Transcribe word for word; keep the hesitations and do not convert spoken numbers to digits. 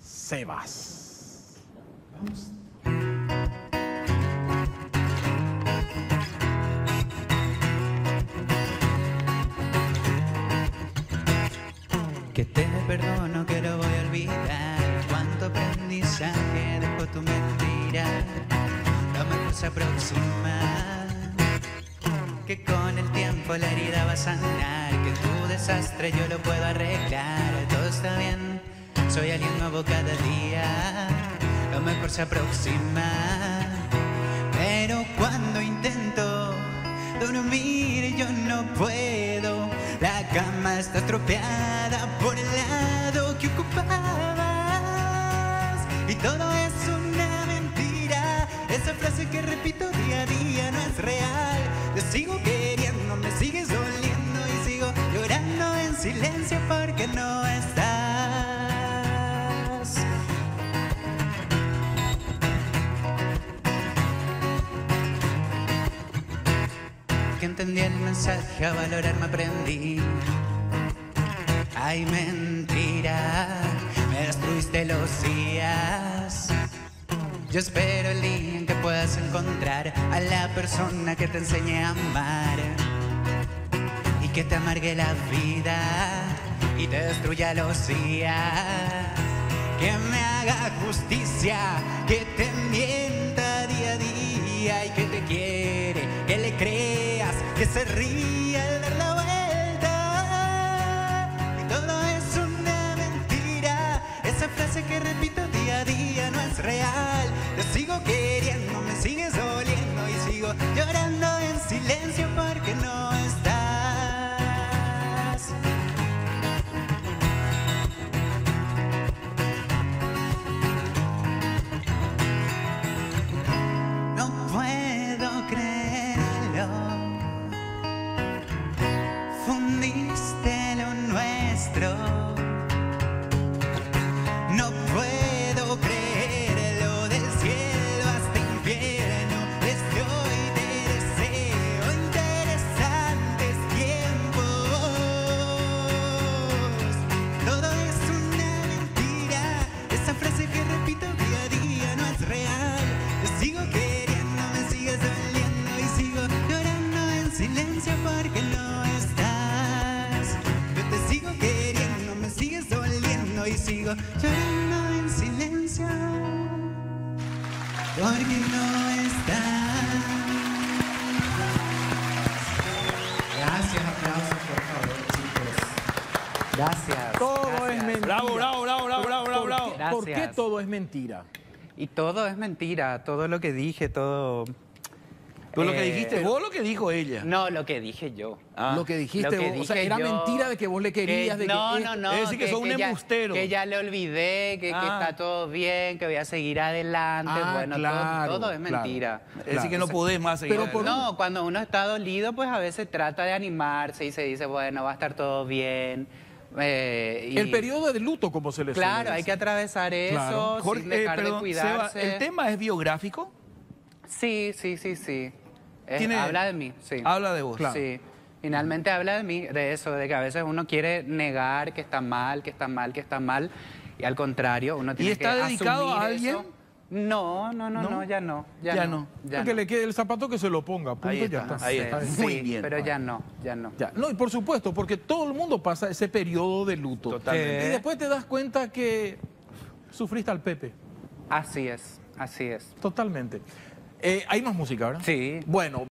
Sebas. Vamos. Que te perdono, que lo voy a olvidar. Cuánto aprendizaje dejó tu mentira. Lo mejor se aproxima, que con el tiempo la herida va a sanar, que tu desastre yo lo puedo arreglar. Todo está bien, soy alguien nuevo cada día. Lo mejor se aproxima, pero cuando intento dormir yo no puedo. La cama está estropeada por el lado que ocupabas, y todo es una mentira. Esa frase que repito día a día no es real. Te sigo queriendo, me sigues doliendo y sigo llorando en silencio porque no estás. Que entendí el mensaje, a valorarme aprendí. Ay, mentira, me destruiste los días. Yo espero el día en que puedas encontrar a la persona que te enseñe a amar y que te amargue la vida y te destruya los días. Que me haga justicia, que te mienta día a día y que te quiere, que le creas, que se ríe al dar la vuelta. Y todo es una mentira. Esa frase que repito día a día no es real. Te sigo queriendo, me sigues doliendo y sigo llorando en silencio porque no estás. No puedo creerlo. Fundiste lo nuestro. No puedo creerlo, del cielo hasta infierno. Desde hoy te deseo interesantes tiempos. Todo es una mentira. Esa frase que repito día a día no es real. Te sigo queriendo, me sigues doliendo y sigo llorando en silencio porque no estás. Yo te sigo queriendo, me sigues doliendo y sigo llorando en silencio porque no estás. Gracias, aplausos por favor, chicos. Gracias. Todo Gracias. es mentira. Bravo, bravo, bravo, bravo, bravo, bravo, bravo. ¿Por qué, por qué Gracias. todo es mentira? Y todo es mentira, todo lo que dije, todo... ¿Tú lo que Eh, dijiste vos o lo que dijo ella? No, lo que dije yo. Ah. Lo que dijiste Lo que vos, o sea, dije era yo, mentira de que vos le querías, que- de que no, esto- no, no. Es decir, que sos un ya- embustero. que ya le olvidé, que, que Ah. está todo bien, que voy a seguir adelante. Ah, bueno, claro, todo, todo es claro. mentira. Es decir, que no podés más seguir. Pero por- adelante. No, cuando uno está dolido, pues a veces trata de animarse y se dice, bueno, va a estar todo bien. eh, y- El periodo de luto, como se le suele Claro, hay que decir. atravesar eso Claro. sin Jorge, eh, dejar de perdón, Seba, cuidarse. ¿el tema es biográfico? Sí, sí, sí, sí. Es- Tiene- habla de mí, sí. Habla de vos. Claro. Sí. Finalmente habla de mí, de eso, de que a veces uno quiere negar que está mal, que está mal, que está mal, y al contrario, uno tiene está que dedicado asumir a alguien? eso. No, no, no, ¿No? no, ya no. Ya, Ya no. no. ya que no. le quede el zapato que se lo ponga, punto, Ahí ya está, está. ahí Sí, está. sí, Muy bien. pero ya no, ya no. Ya. No, y por supuesto, porque todo el mundo pasa ese periodo de luto. Totalmente. Y después te das cuenta que sufriste al Pepe. Así es, así es. Totalmente. Eh, hay más música, ¿verdad? Sí. Bueno.